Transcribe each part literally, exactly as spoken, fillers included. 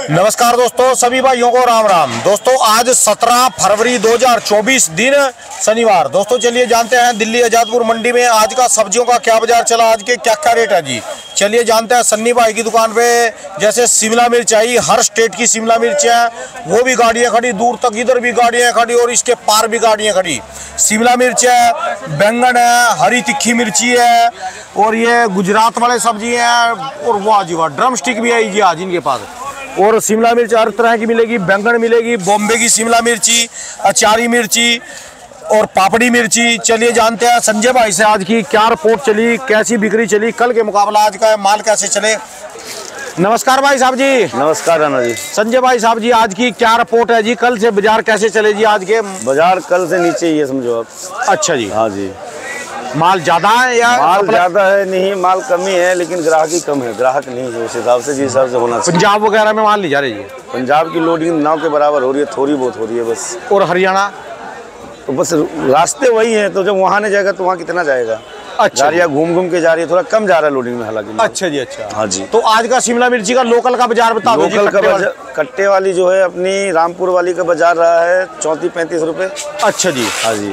नमस्कार दोस्तों, सभी भाइयों को राम राम। दोस्तों आज सत्रह फरवरी दो हज़ार चौबीस दिन शनिवार। दोस्तों चलिए जानते हैं दिल्ली आजादपुर मंडी में आज का सब्जियों का क्या बाजार चला, आज के क्या क्या रेट है जी। चलिए जानते हैं सन्नी भाई की दुकान पे। जैसे शिमला मिर्च आई, हर स्टेट की शिमला मिर्च है, वो भी गाड़ियाँ खड़ी, दूर तक इधर भी गाड़ियाँ खड़ी और इसके पार भी गाड़ियाँ खड़ी। शिमला मिर्च है, बैंगन है, हरी तिखी मिर्ची है और ये गुजरात वाले सब्जी हैं और वाह जी वाह, ड्रम स्टिक भी आई जी आज इनके पास। और शिमला मिर्च हर तरह की मिलेगी, बैंगन मिलेगी, बॉम्बे की शिमला मिर्ची, अचारी मिर्ची और पापड़ी मिर्ची। चलिए जानते हैं संजय भाई से आज की क्या रिपोर्ट चली, कैसी बिक्री चली, कल के मुकाबला आज का माल कैसे चले। नमस्कार भाई साहब जी। नमस्कार राणा जी। संजय भाई साहब जी, आज की क्या रिपोर्ट है जी, कल से बाजार कैसे चले जी। आज के बाजार कल से नीचे ही है समझो आप। अच्छा जी। हाँ जी। माल ज्यादा है या माल ज्यादा है? नहीं, माल कमी है लेकिन ग्राहक ही कम है, ग्राहक नहीं है उस हिसाब से जिस हिसाब से होना चाहिए। पंजाब वगैरह में माल नहीं जा रही है? पंजाब की लोडिंग नाव के बराबर हो रही है, थोड़ी बहुत हो रही है बस। और हरियाणा? तो बस रास्ते वही हैं, तो जब वहाँ नहीं जाएगा तो वहाँ कितना जाएगा। अच्छा, गाड़ियाँ घूम घूम के जा रही है, थोड़ा कम जा रहा है लोडिंग में हालांकि। अच्छा जी। अच्छा हाँ जी। तो आज का शिमला मिर्ची का लोकल का बाजार बता दो। लोकल का बाजार कट्टे वाली जो है अपनी रामपुर वाली का बाजार रहा है चौंतीस पैंतीस रुपए। अच्छा जी। हाँ जी।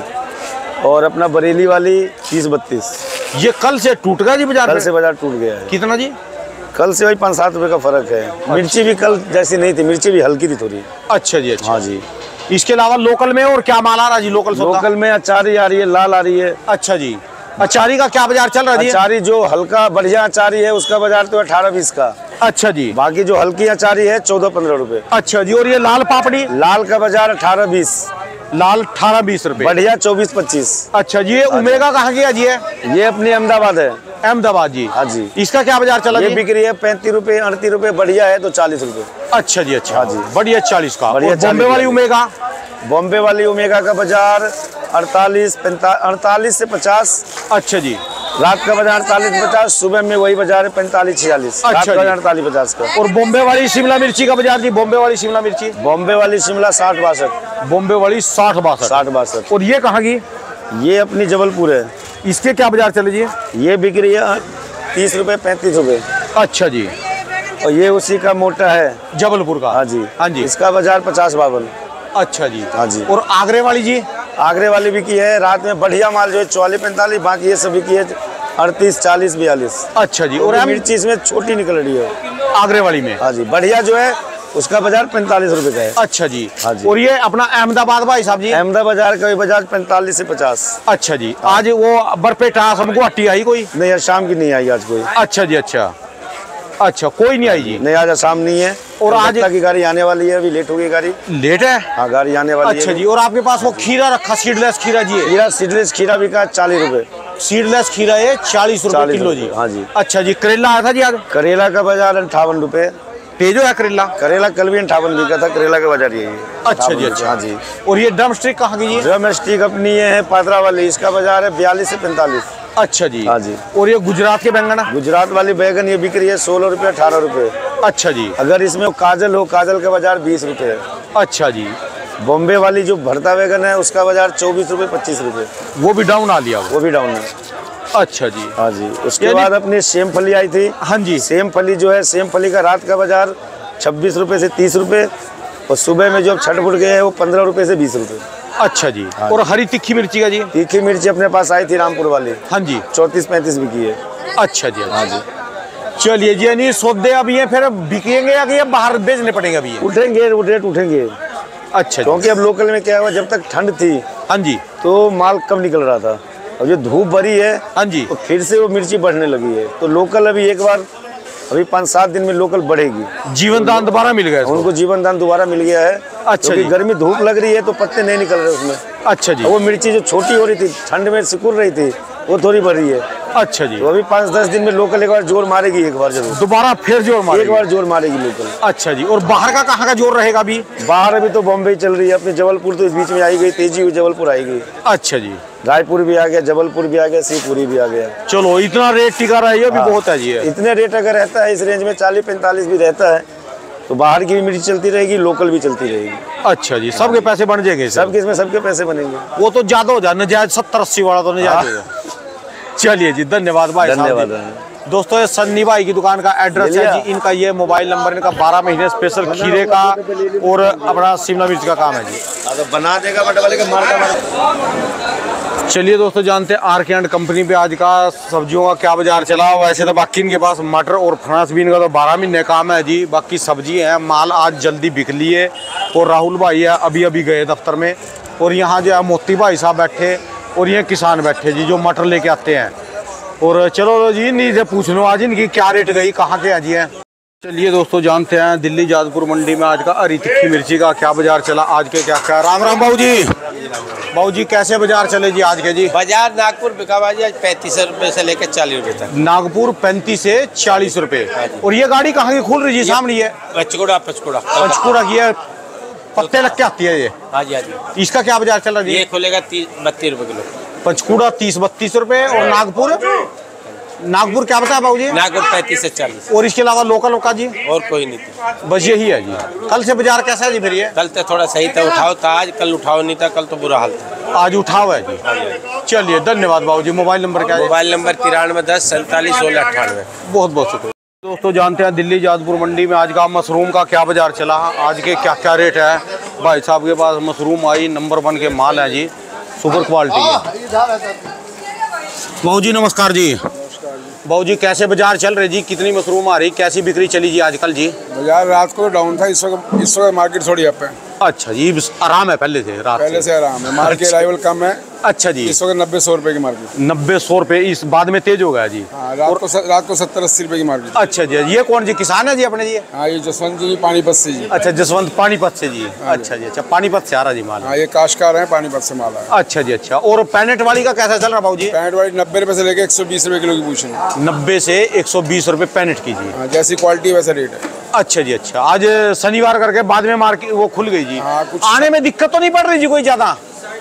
और अपना बरेली वाली तीस बत्तीस। ये कल से टूट गया जी बाजार? कल से बाजार टूट गया है। कितना जी? कल से वही पाँच सात रुपए का फर्क है। अच्छा। मिर्ची भी कल जैसी नहीं थी, मिर्ची भी हल्की थी थोड़ी। अच्छा जी। अच्छा। हाँ जी। इसके अलावा लोकल में और क्या माल आ रहा है जी? लोकल लोकल में अचारी आ रही है, लाल आ रही है। अच्छा जी। अचारी का क्या बाजार चल रहा है? अचारी जो हल्का बढ़िया अचारी है उसका बाजार तो अठारह बीस का। अच्छा जी। बाकी जो हल्की अचारी है चौदह पंद्रह रुपए। अच्छा जी। और ये लाल पापड़ी? लाल का बाजार अठारह बीस। लाल अठारह बीस रुपए। बढ़िया चौबीस पच्चीस। अच्छा जी। ये उमेगा कहाँ की है जी? ये अपनी अहमदाबाद है। अहमदाबाद जी। हाँ जी। इसका क्या बाजार चला? ये बिक्री है पैंतीस रुपए अड़तीस रुपए, बढ़िया है तो चालीस रुपए। अच्छा जी। अच्छा। हाँ जी। बढ़िया चालीस का। बढ़िया। बॉम्बे वाली उमेगा? बॉम्बे वाली ओमेगा का बाजार अड़तालीस अड़तालीस से पचास। अच्छा जी। रात का बाजार अड़तालीस पचास, सुबह में वही बाजार है पैंतालीस छियालीस। अच्छा रात का अड़तालीस पचास का। और बॉम्बे वाली शिमला मिर्ची का बाजार जी? बॉम्बे वाली शिमला मिर्ची? बॉम्बे वाली शिमला साठ बासठ। बॉम्बे वाली साठ बासठ। साठ बासठ। और ये कहाँ की? ये अपनी जबलपुर है। इसके क्या बाजार चले जी? ये बिक रही है तीस रुपए पैंतीस रुपए। अच्छा जी। और ये उसी का मोटा है जबलपुर का? हाँ जी। हाँ जी। इसका बाजार पचास बावन। अच्छा जी। हाँ जी। और आगरे वाली जी? आगरे वाली बिकी है रात में बढ़िया माल जो है चौवालीस पैंतालीस, बाकी ये सब बिकी है अड़तीस चालीस बयालीस। अच्छा जी। और मिर्ची इसमें छोटी निकल रही है आगरे वाली में? हाँ जी। बढ़िया जो है उसका बाजार पैंतालीस रुपए का है। अच्छा जी। हाँ जी। और ये अपना अहमदाबाद भाई साहब जी? अहमदाबाद बाजार का बाजार पैंतालीस से पचास। अच्छा जी। आज वो बरपेटा हमको हट्टी आई कोई? नहीं, आज शाम की नहीं आई आज कोई। अच्छा जी। अच्छा। अच्छा, कोई नहीं आई जी? नहीं, आज शाम नहीं है। और आज की गाड़ी आने वाली है, अभी लेट हो गई गाड़ी। लेट है? हाँ, गाड़ी आने वाली है। अच्छा जी। और आपके पास वो खीरा रखा, सीडलेस खीरा जी? खीरा सीडलेस खीरा बिका चालीस रुपए। सीडलेस खीरा है चालीस रुपए किलो जी? हाँ जी। अच्छा जी। करेला आया था जी आज? करेला का बाजार अंठावन रुपए। तेजो है करेला? करेला कल भी अंठावन बिका था, करेला का बाजार यही है। अच्छा जी। अच्छा। हाँ जी। और ये ड्रम स्टिक कहाँ की जी? ड्रम स्टिक अपनी ये है पादरा वाली, इसका बाजार है बयालीस से पैंतालीस। अच्छा जी। हाँ जी। और ये गुजरात के बैंगन? गुजरात वाली बैगन ये बिक रही है सोलह रुपए अठारह रुपए। अच्छा जी। अगर इसमें काजल हो, काजल का बाजार बीस रुपए है। अच्छा जी। बॉम्बे वाली जो भरता बैगन है उसका बाजार चौबीस रुपए पच्चीस रुपए। वो भी डाउन आ लिया? वो भी डाउन है। अच्छा जी। हाँ जी। उसके बाद अपनी सेम फली आई थी। हाँ जी। सेम फली जो है, सेम फली का रात का बाजार छब्बीस रुपए से तीस रुपए और सुबह में जो छठ फुट गए हैं वो पंद्रह रुपए से बीस रुपए। अच्छा जी। हाँ। और हरी तिखी मिर्ची का जी? तीखी मिर्ची अपने पास आई थी रामपुर वाली। हाँ जी। चौंतीस पैंतीस बिकी है। अच्छा जी। हाँ जी। चलिए जी। यानी सौदे अभी ये फिर बिकेंगे या कि ये बाहर बेचने पड़ेंगे अभी? उठेंगे, रेट उठेंगे। अच्छा। क्योंकि अब लोकल में क्या हुआ, जब तक ठंड थी हाँ जी तो माल कम निकल रहा था। अब जो धूप भरी है हाँ जी तो फिर से वो मिर्ची बढ़ने लगी है, तो लोकल अभी एक बार अभी पाँच सात दिन में लोकल बढ़ेगी। जीवन दान दोबारा मिल गया उनको, जीवन दान दोबारा मिल गया है। अच्छा जी। गर्मी धूप लग रही है तो पत्ते नहीं निकल रहे उसमें। अच्छा जी। वो मिर्ची जो छोटी हो रही थी ठंड में सिकुड़ रही थी वो थोड़ी बढ़ रही है। अच्छा जी। तो अभी पाँच दस दिन में लोकल एक बार जोर मारेगी, एक बार जरूर दोबारा फिर जोर मारेगी, एक बार जोर मारेगी लोकल। अच्छा जी। और बाहर का कहाँ का जोर रहेगा अभी? बाहर अभी तो बॉम्बे चल रही है, अपने जबलपुर तो इस बीच में आई गई, तेजी हुई जबलपुर आई गई। अच्छा जी। रायपुर भी आ गया, जबलपुर भी आ गया, शिवपुरी भी आ गया। चलो, इतना रेट टिका रहा है ये भी बहुत है जी। इतने रेट अगर रहता है इस रेंज में चालीस पैंतालीस भी रहता है तो बाहर की भी मिर्ची चलती रहेगी, लोकल भी चलती रहेगी। अच्छा जी। सबके पैसे बन जाएंगे? सबके इसमें सबके पैसे बनेंगे। वो तो ज्यादा हो जाए, नजायज सत्तर अस्सी वाला तो नजायज। चलिए जी, धन्यवाद भाई। धन्यवाद। दोस्तों ये सन्नी भाई की दुकान का एड्रेस है जी, इनका ये मोबाइल नंबर, इनका बारह महीने स्पेशल खीरे का और अपना शिमला मिर्च का काम है जी। तो बना देगा बट वाले का मार। चलिए दोस्तों जानते हैं आर के एंड कंपनी पे आज का सब्जियों का क्या बाजार चला। वैसे तो बाकी इनके पास मटर और फ्रांस बीन का तो बारह महीने काम है जी। बाकी सब्जी है, माल आज जल्दी बिक लिए। और राहुल भाई है अभी अभी गए दफ्तर में। और यहाँ जो है मोती भाई साहब बैठे और ये किसान बैठे जी जो मटर लेके आते हैं। और चलो जी इन्हीं से पूछ लो आज इनकी क्या रेट गई, कहाँ के आज है। चलिए दोस्तों जानते हैं दिल्ली जादपुर मंडी में आज का हरी तिक्की मिर्ची का क्या बाजार चला। आज के क्या क्या राम राम बाबू जी। बाबू जी कैसे बाजार चले जी आज के जी? बाजार नागपुर बिकाबाजी आज पैंतीस रुपए से लेकर चालीस रुपए तक। नागपुर पैंतीस से चालीस रुपए। और ये गाड़ी कहाँ की खुल रही जी? सामने है पंचकुड़ा। पंचकुड़ा पंचकुड़ा की है, पत्ते लग के आती है ये। हाँ जी हाँ जी। इसका क्या बाजार चल रहा है? ये खुलेगा बत्तीस रुपए किलो। पंचकुड़ा तीस बत्तीस रुपए। और नागपुर नागपुर क्या बताया बाबू जी? नागपुर पैंतीस से चालीस। और इसके अलावा लोकल का जी? और कोई नहीं थी, बस यही है जी। कल से बाजार कैसा है जी फिर ये? कल तो थोड़ा सही था, उठाओ था आज, कल उठाओ नहीं था, कल तो बुरा हाल था। आज उठाओ है जी। चलिए धन्यवाद बाबू जी। मोबाइल नंबर क्या है? मोबाइल नंबर तिरानवे दस सैंतालीस सोलह अट्ठानवे। बहुत बहुत शुक्रिया। दोस्तों जानते हैं दिल्ली जादपुर मंडी में आज का मशरूम का क्या बाजार चला, आज के क्या क्या रेट है। भाई साहब के पास मशरूम आई नंबर वन के माल है जी, सुपर क्वालिटी है। बाबू जी नमस्कार जी। बाबू जी कैसे बाजार चल रहे जी? कितनी मशरूम आ रही, कैसी बिक्री चली जी आजकल जी? बाजार रात को डाउन था, इस वक्त इस वक्त मार्केट थोड़ी अप है। अच्छा जी आराम है पहले से? रात पहले से आराम है, माल की अराइवल कम है। अच्छा जी। इस वक्त नब्बे सौ रुपए की मार्केट। नब्बे सौ रुपए इस बाद में तेज हो गया जी। हाँ, रात को स, रात को सत्तर अस्सी रुपए की मार्केट। अच्छा जी। ये कौन जी किसान है जी अपने जी? हाँ ये जसवंत जी पानीपत से जी। अच्छा जसवंत पानीपत से जी। अच्छा जी। अच्छा पानीपत से आ रहा जी माल? हाँ ये काश्तकार है, पानीपत से माल है। अच्छा जी। अच्छा और पैनेट वाली का कैसा चल रहा बाबू जी? पैंट वाली नब्बे रुपए से लेकर एक सौ बीस रुपए किलो की पूछ रही है। नब्बे से एक सौ बीस रुपए पैनेट की जी। हाँ, जैसी क्वालिटी वैसा रेट है। अच्छा जी। अच्छा आज शनिवार करके बाद में मार्केट वो खुल गई जी। हाँ, कुछ आने में दिक्कत तो नहीं पड़ रही जी कोई ज्यादा?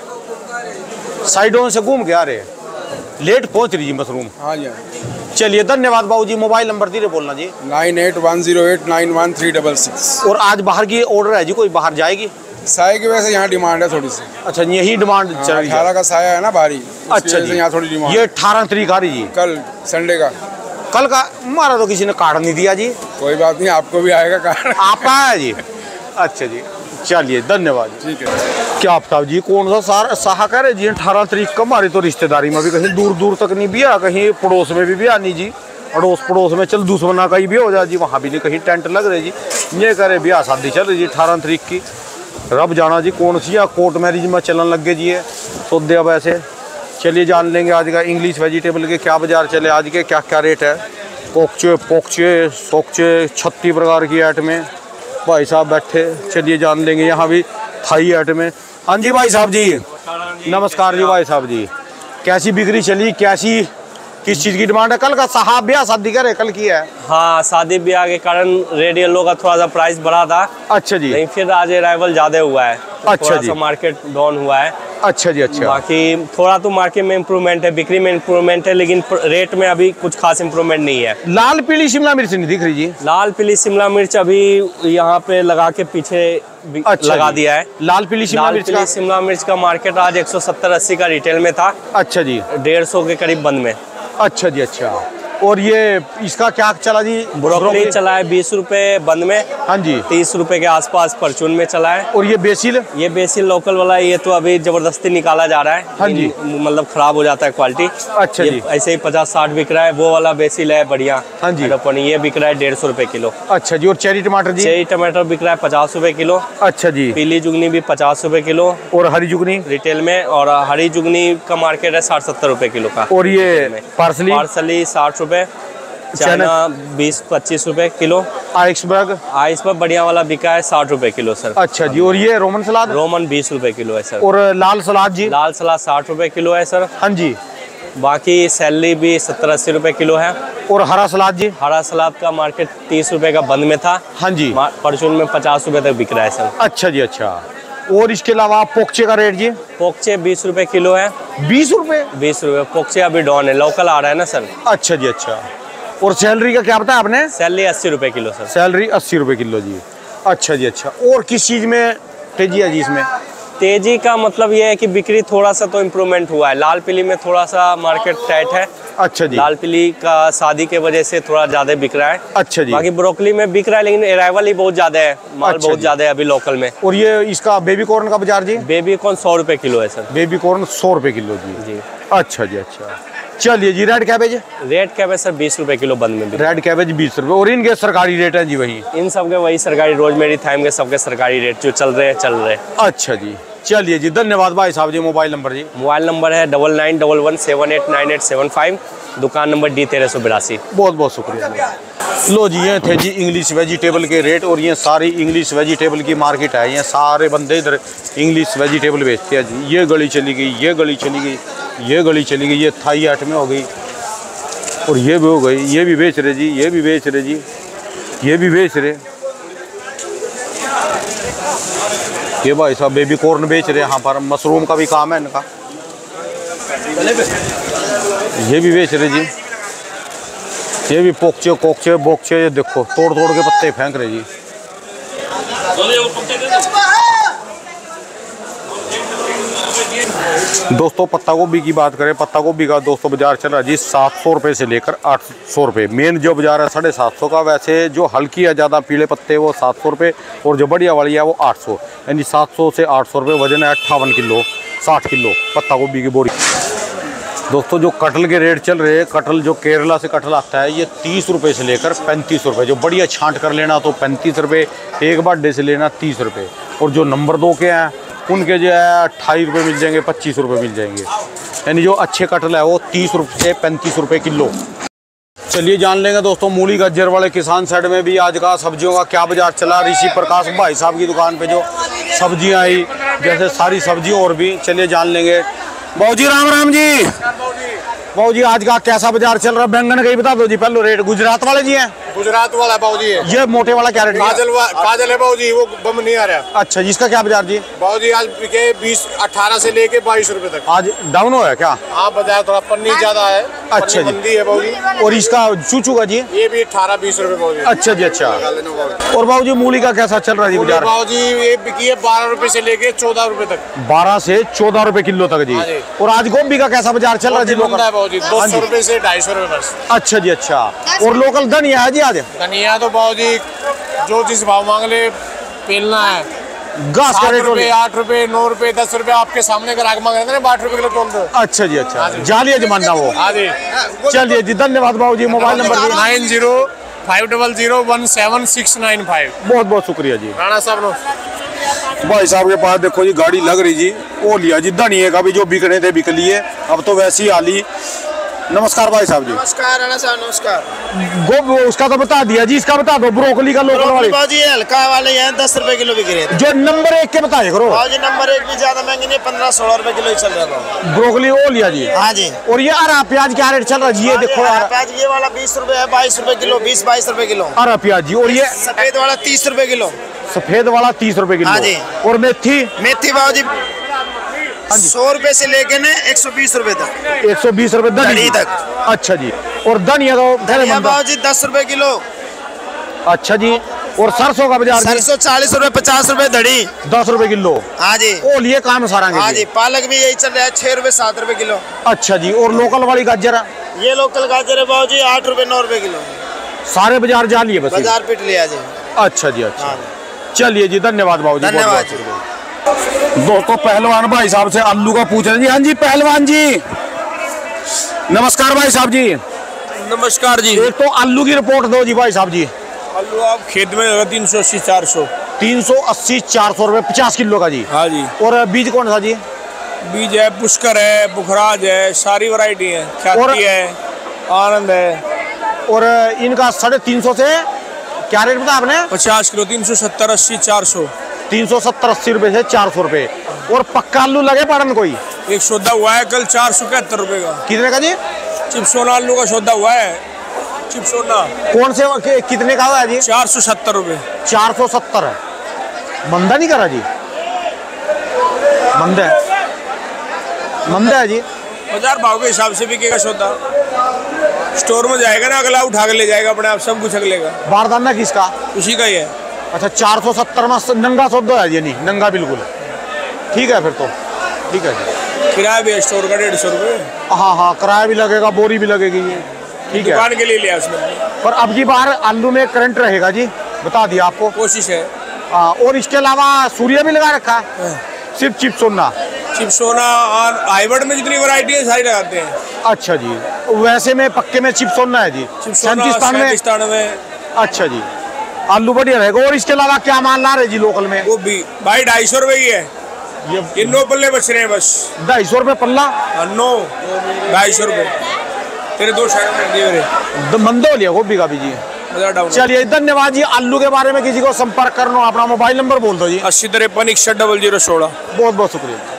साइडों से घूम के आ रहे, लेट पहुंच रही जी मशरूम। हाँ जी हाँ। चलिए धन्यवाद बाबू जी। मोबाइल नंबर धीरे बोलना जी। Nine eight one zero eight nine one three double six. और आज बाहर की ऑर्डर है जी, कोई बाहर जाएगी? साय की वजह से यहाँ डिमांड है थोड़ी सी। अच्छा यही डिमांड चल रही है? अठारह का साया है ना भारी। अच्छा जी। यहाँ थोड़ी डिमांड। ये अठारह तारीख आ रही जी? कल संडे का। कल का हमारा तो किसी ने कार्ड नहीं दिया जी। कोई बात नहीं, आपको भी आएगा कार्ड। आपका है जी? अच्छा जी। चलिए धन्यवाद। ठीक है। क्या आप जी कौन सा सार साहा कह रहे जी? अठारह तारीख का हमारी तो रिश्तेदारी में भी कहीं दूर दूर तक नहीं भी आ, कहीं पड़ोस में भी भी आनी जी। अड़ोस पड़ोस में चल दुश्मना का ही भी हो जाए जी, वहाँ भी नहीं कहीं टेंट लग रहे जी। ये कह रहे ब्याह शादी चल रही जी अठारह तारीख की। रब जाना जी कौन सी या कोर्ट मैरिज में चलन लग गए जी है सौदे अब ऐसे। चलिए जान लेंगे आज का इंग्लिश वेजिटेबल के क्या बाजार चले, आज के क्या क्या रेट है। कोकचे पोकचे सोकचे छत्तीस प्रकार की आइटमें भाई साहब बैठे। चलिए जान लेंगे यहाँ भी थाई आइटमें। हाँ जी भाई साहब जी नमस्कार जी। भाई साहब जी कैसी बिक्री चली, कैसी किस चीज़ की डिमांड है? कल का साहब ब्याह शादी करे कल की है? हाँ शादी ब्याह के कारण रेड येलो का थोड़ा सा प्राइस बढ़ा था। अच्छा जी। लेकिन फिर आज अराइवल ज्यादा हुआ है तो अच्छा थोड़ा जी। सा मार्केट डाउन हुआ है। अच्छा जी। अच्छा बाकी थोड़ा तो मार्केट में इम्प्रूवमेंट है, बिक्री में इम्प्रूवमेंट है, लेकिन रेट में अभी कुछ खास इम्प्रूवमेंट नहीं है। लाल पीली शिमला मिर्च नहीं दिख रही जी? लाल पीली शिमला मिर्च अभी यहाँ पे लगा के पीछे अच्छा लगा जी। दिया है। लाल पीली शिमला लाल मिर्च पीली का शिमला मिर्च का मार्केट आज एक सौ सत्तर अस्सी का रिटेल में था। अच्छा जी। डेढ़ सौ के करीब बंद में। अच्छा जी। अच्छा और ये इसका क्या चला जी? ब्रोकली चला है बीस रुपए बंद में। हाँ जी। तीस रुपए के आसपास परचून में चला है। और ये बेसिल? ये बेसिल लोकल वाला ये तो अभी जबरदस्ती निकाला जा रहा है। हाँ जी। मतलब खराब हो जाता है क्वालिटी। अच्छा जी। ऐसे ही पचास साठ बिक रहा है, वो वाला बेसिल है बढ़िया। हाँ जी। ये बिक रहा है डेढ़ सौ रुपए किलो। अच्छा जी। और चेरी टमाटर जी? चेरी टमाटर बिक रहा है पचास रुपए किलो। अच्छा जी। पीली जुगनी भी पचास रुपए किलो और हरी जुगनी रिटेल में। और हरी जुगनी का मार्केट है साठ सत्तर रुपए किलो का। और ये पार्सली? पार्सली साठ रुपए, चाइना बीस पच्चीस रुपए किलो। आइसबर्ग? आइसबर्ग बढ़िया वाला बिका है साठ रुपए किलो सर। अच्छा जी। और ये रोमन सलाद? रोमन बीस रुपए किलो है सर। और लाल सलाद जी? लाल सलाद साठ रुपए किलो है सर। हाँ जी। बाकी सैलरी भी सत्तर अस्सी रुपए किलो है। और हरा सलाद जी? हरा सलाद का मार्केट तीस रुपए का बंद में था। हाँ जी। परचून में पचास रुपए तक बिक रहा है सर। अच्छा जी। अच्छा और इसके अलावा पोकचे का रेट जी? पोकचे बीस रुपए किलो है। बीस रुपए? बीस रुपए पोकचे अभी डाउन है, लोकल आ रहा है ना सर। अच्छा जी। अच्छा और सैलरी का क्या बताया आपने? सैलरी अस्सी रुपए किलो सर। सैलरी अस्सी रुपए किलो जी। अच्छा जी। अच्छा और किस चीज़ में तेजी है जी इसमें? तेजी का मतलब ये है कि बिक्री थोड़ा सा तो इम्प्रूवमेंट हुआ है। लाल पीली में थोड़ा सा मार्केट टाइट है। अच्छा जी। लाल पीली का शादी के वजह से थोड़ा ज्यादा बिक रहा है। अच्छा जी। बाकी ब्रोकली में बिक रहा है, लेकिन अराइवल ही बहुत ज्यादा है, माल अच्छा बहुत जी। ज्यादा है अभी लोकल में। और ये इसका बेबी कॉर्न का बाजार जी? बेबी कॉर्न सौ रुपए किलो है सर। बेबी कॉर्न सौ रुपए किलो जी। जी। अच्छा जी, अच्छा। चलिए जी, red cabbage? Red cabbage sir बीस रुपए किलो बंद में बिक रहा रेड कैबेज बीस रुपए। और इनके सरकारी रेट है जी वही? है। इन सबके वही सरकारी, रोजमेरी थाइम के सबके सरकारी रेट जो चल रहे हैं चल रहे हैं। अच्छा जी, चलिए जी, धन्यवाद भाई साहब जी। मोबाइल नंबर जी? मोबाइल नंबर है double nine double one seven eight nine eight seven five. दुकान नंबर डी तेरह सौ बिरासी। बहुत बहुत शुक्रिया। लो जी, ये थे जी इंग्लिश वेजिटेबल के रेट। और ये सारी इंग्लिश वेजिटेबल की मार्केट है। ये सारे बंदे इधर इंग्लिश वेजिटेबल बेचते हैं जी। ये गली चली गई, ये गली चली गई, ये गली चली गई, ये थाई आठ में हो गई, और ये भी हो गई। ये भी बेच रहे जी, ये भी बेच रहे जी, ये भी बेच रहे। ये भाई साहब बेबी कॉर्न बेच रहे हैं यहाँ पर। मशरूम का भी काम है इनका। ये भी बेच रहे जी। ये भी पोकचे कोकचे बोकचे, ये देखो तोड़ तोड़ के पत्ते फेंक रहे जी। दोस्तों पत्ता गोभी की बात करें, पत्ता गोभी का दोस्तों बाजार चल रहा है जी सात सौ रुपये से लेकर आठ सौ रुपये। मेन जो बाजार है साढ़े सात सौ का। वैसे जो हल्की है ज़्यादा पीले पत्ते वो सात सौ रुपये, और जो बढ़िया वाली है वो आठ सौ। यानी सात सौ से आठ सौ रुपये। वजन है अट्ठावन किलो, साठ किलो पत्ता गोभी की बोरी। दोस्तों जो कटहल के रेट चल रहे हैं, कटहल जो केरला से कटहल आता है ये तीस रुपये से लेकर पैंतीस रुपये। जो बढ़िया छांट कर लेना तो पैंतीस रुपये, एक बार से लेना तीस रुपये। और जो नंबर दो के हैं उनके जो है अट्ठाईस रुपये मिल जाएंगे, पच्चीस रुपये मिल जाएंगे। यानी जो अच्छे कटहल है वो तीस रुपये से पैंतीस रुपये किलो। चलिए जान लेंगे दोस्तों मूली गज्जर वाले किसान साइड में भी आज का सब्जियों का क्या बाजार चला। ऋषि प्रकाश भाई साहब की दुकान पे जो सब्जियां आई, जैसे सारी सब्जियों और भी, चलिए जान लेंगे। बाबू जी राम राम जी। बाबू जी आज का कैसा बाजार चल रहा है? बैंगन का ही बता दो जी पहले रेट। गुजरात वाले जी हैं? गुजरात वाला बाबू जी है। ये मोटे वाला क्या रेट? काजल वा, काजल है बाबू जी, वो बम नहीं आ रहा। अच्छा, जिसका क्या बाजार जी? बाबू जी आज बिके बीस अठारह से लेके बाईस रुपए तक। आज डाउन हुआ है क्या? हाँ बाजार थोड़ा पन्नी ज्यादा है। अच्छा जी। मंदी है बाबू जी। और इसका चूचू का जी? ये भी अठारह बीस रुपए बाबू जी। अच्छा जी, अच्छा। और बाबू जी मूली का कैसा चल रहा है जी बाजार? बाबू जी ये बिकी है बारह रुपए से लेके चौदह रुपए तक। बारह से चौदह रुपए किलो तक जी। और आज गोभी का कैसा बाजार चल रहा है जी? लोकल बाबू जी दो सौ रुपए से ढाई सौ रुपए बस। अच्छा जी, अच्छा। और लोकल धनिया है जी आज? धनिया तो बाबू जी जो जिस भाव मांग ले पेलना है। घास का रेट रुपए आठ रुपए नौ रुपए दस रुपए आपके सामने ग्राहक मांग रहे थे ना, आठ रुपए किलो तोल दो। अच्छा जी, अच्छा। जालिया जमाना वो। हाँ जी। चलिए जी, धन्यवाद बाबू जी। Mobile number nine zero five double zero one seven six nine five. बहुत बहुत शुक्रिया जी। राणा साहब नो भाई साहब के पास देखो जी गाड़ी लग रही जी, वो लिया जी धनिए का भी, जो बिकने थे बिक लिए। अब तो वैसी आली। नमस्कार भाई साहब जी। नमस्कार राणा साहब, नमस्कार। गो उसका तो बता दिया जी, इसका बता दो। ब्रोकली का लोकल वाले बाजी हल्का वाले हैं दस रुपए किलो बिक रहे थे। जो नंबर एक के बताए करो। बाजी नंबर एक भी ज्यादा महंगी नहीं, पंद्रह सोलह रुपए किलो ही चल रहा था। ब्रोकली वो लिया जी। हाँ जी। और ये हरा प्याज क्या रेट चल रहा है जी? ये देखो यार, प्याज ये वाला बीस रुपए है, बाईस रुपए किलो, बीस बाईस रुपए किलो हरा प्याज जी। और ये सफेद वाला तीस रुपए किलो। सफेद वाला तीस रुपए किलो। हाँ जी। और मेथी? मेथी बाजी सौ रुपए से लेके ने एक सौ बीस रुपए तक। एक सौ बीस रुपए धनी तक। अच्छा जी। और धनिया तो बाजी दस रुपए किलो। अच्छा जी। और सरसों का बाजार? सरसों चालीस रुपए पचास रुपए धड़ी, दस रुपए किलो। हाँ जी। ओ लिए काम सारा। हाँ जी। पालक भी यही चल रहा है, छह रुपए सात रुपए किलो। अच्छा जी। और लोकल वाली गाजर? ये लोकल गाजर है बाबू जी आठ रुपए नौ रुपए किलो। सारे बाजार जा लिए बस? बाजार पिट लिया जी। अच्छा जी, अच्छा। चलिए जी, धन्यवाद बाबू जी। धन्यवाद। दोस्तों पहलवान भाई साहब से आलू का पूछ रहे जी। हाँ जी पहलवान जी, नमस्कार भाई साहब जी। नमस्कार जी। एक तो आलू की रिपोर्ट दो जी भाई साहब जी। आलू आप खेत में होगा तीन सौ अस्सी चार सौ। तीन सौ अस्सी चार सौ रुपये पचास किलो का जी। हाँ जी। और बीज कौन सा जी? बीज है पुष्कर है, बुखराज है, सारी वैरायटी है। ख्याति है, आनंद है। और इनका साढ़े तीन सौ से क्या रेट बताया आपने? पचास किलो तीन सौ सत्तर अस्सी चार सौ। तीन सौ सत्तर अस्सी रुपए से चार सौ रुपए। और पक्का आलू लगे पड़न कोई? एक सौदा हुआ है कल चार सौ इकहत्तर रुपए का। कितने का जी? चिपसोना आलू का सौदा हुआ है। चिपसोना कौन से कि, कितने का हुआ है जी? चार सौ सत्तर रुपए। चार सौ सत्तर है। मंदा नहीं करा जी? मंदा है, मंदा है जी। बाजार भाव के हिसाब से बिकेगा सौदा। स्टोर में जाएगा ना, अगला उठा के ले जाएगा अपने आप, सब कुछ अगलेगा। बारदाना किसका? उसी का ही है। अच्छा, चार सौ सत्तर में नंगा सौदा है जी? नहीं नंगा बिल्कुल। ठीक है फिर तो, ठीक है जी। किराया भी है स्टोर का डेढ़ सौ रुपये। हाँ हाँ, किराया भी लगेगा, बोरी भी लगेगी ये, ठीक है। दुकान के लिए लिया उसने। पर अब की बार आलू में करंट रहेगा जी, बता दिया आपको। कोशिश है। हाँ, और इसके अलावा सूर्य भी लगा रखा है, सिर्फ चिप सोना। चिप सोना और हाइब्रिड में जितनी वैरायटी है सारी लगाते हैं। अच्छा जी, वैसे में पक्के में चिप सोना है जी, सैंतीस में। अच्छा जी, आलू बढ़िया रहेगा। और इसके अलावा क्या माल ला रहे जी लोकल में? गोभी भाई ढाई सौ रुपए की है, ये ये नौ पल्ले बच रहे हैं बस। ढाई सौ रुपये पल्ला, नौ ढाई सौ रुपये तेरे दो साइड मंदो लिया गोभी का भी जी। में। चलिए धन्यवाद जी। आलू के बारे में किसी को संपर्क करना, अपना मोबाइल नंबर बोल दो जी। अस्सी तिरपन इकसठ डबल जीरो सोलह। बहुत बहुत शुक्रिया।